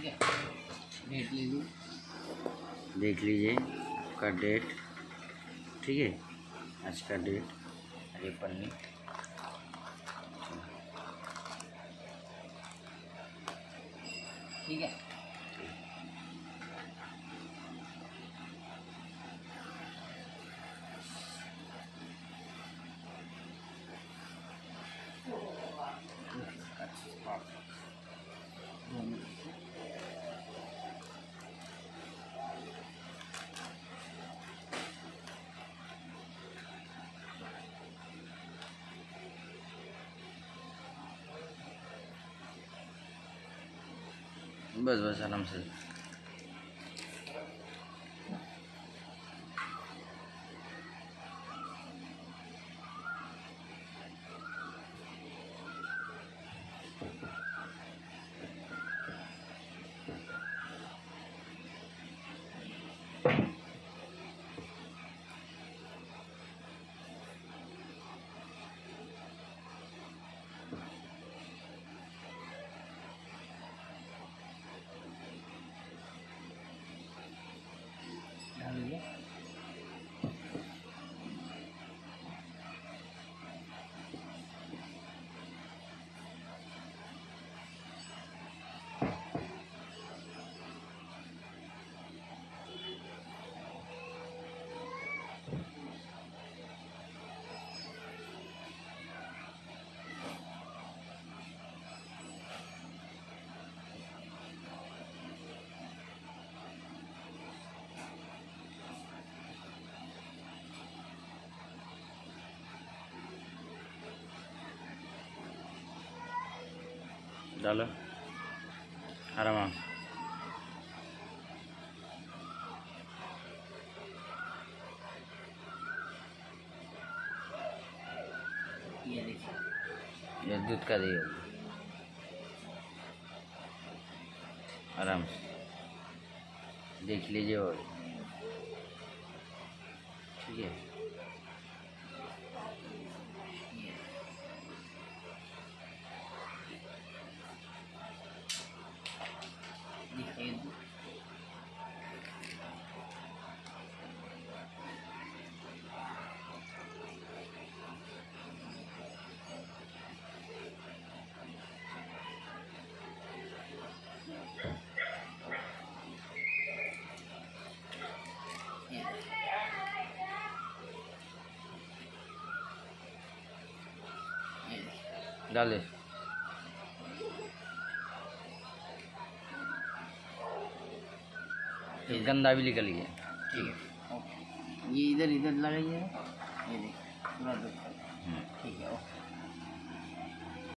ठीक है, डेट ले लीजिए, देख लीजिए आपका डेट। ठीक है, आज का डेट, ये पन्नी। ठीक है। बस बस आराम से। डालो आराम। ये देखिए, ये दूध का दिए आराम से देख लीजिए। और ठीक है, देखिए डाले। ये गंदा भी निकल गया। ठीक है, ओके। ये इधर इधर लगाइए, ये देखिए पूरा दूध। ठीक है, ओके।